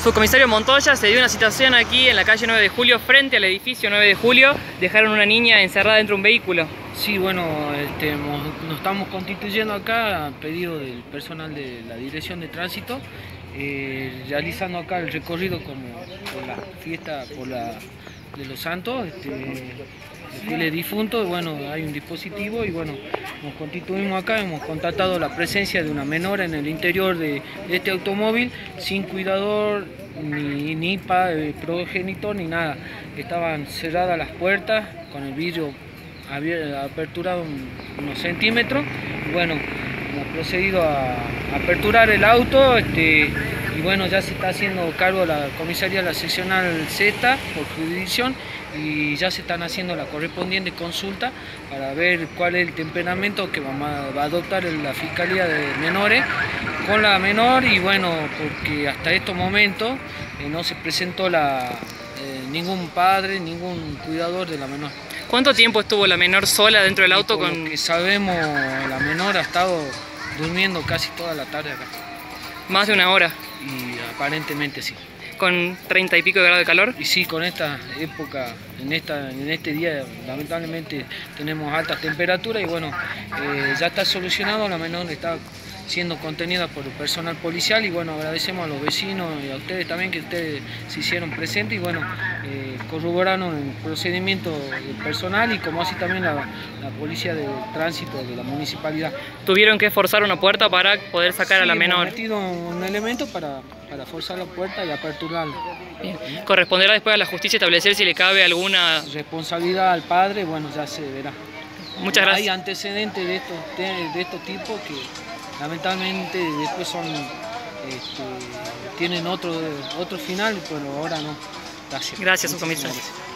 Subcomisario Montoya, se dio una situación aquí en la calle 9 de Julio, frente al edificio 9 de Julio. Dejaron una niña encerrada dentro de un vehículo. Sí, bueno, nos estamos constituyendo acá a pedido del personal de la Dirección de Tránsito, realizando acá el recorrido como por la fiesta de los santos, de fieles difuntos. Bueno, hay un dispositivo y bueno, nos constituimos acá, hemos constatado la presencia de una menor en el interior de este automóvil, sin cuidador, ni progenitor, ni nada. Estaban cerradas las puertas, con el vidrio aperturado unos centímetros. Bueno, hemos procedido a aperturar el auto, y bueno, ya se está haciendo cargo la comisaría de la seccional Z por jurisdicción, y ya se están haciendo la correspondiente consulta para ver cuál es el temperamento que va a adoptar la Fiscalía de Menores con la menor. Y bueno, porque hasta estos momentos no se presentó ningún padre, ningún cuidador de la menor. ¿Cuánto tiempo estuvo la menor sola dentro del auto? Por lo que sabemos, la menor ha estado durmiendo casi toda la tarde acá. Más de una hora. Y aparentemente sí. ¿Con 30 y pico de grados de calor? Y sí, con esta época, en este día, lamentablemente tenemos altas temperaturas y bueno, ya está solucionado. La menor está siendo contenida por el personal policial y bueno, agradecemos a los vecinos y a ustedes también, que ustedes se hicieron presentes y bueno, corroboraron el procedimiento del personal, y como así también la policía de tránsito de la municipalidad. ¿Tuvieron que forzar una puerta para poder sacar a la menor? Hemos metido un elemento para forzar la puerta y aperturarla. Bien. Corresponderá después a la justicia establecer si le cabe alguna responsabilidad al padre. Bueno, ya se verá. Muchas gracias. Hay antecedentes de estos tipos que lamentablemente después tienen otro final, pero ahora no. Gracias. Gracias, subcomisario.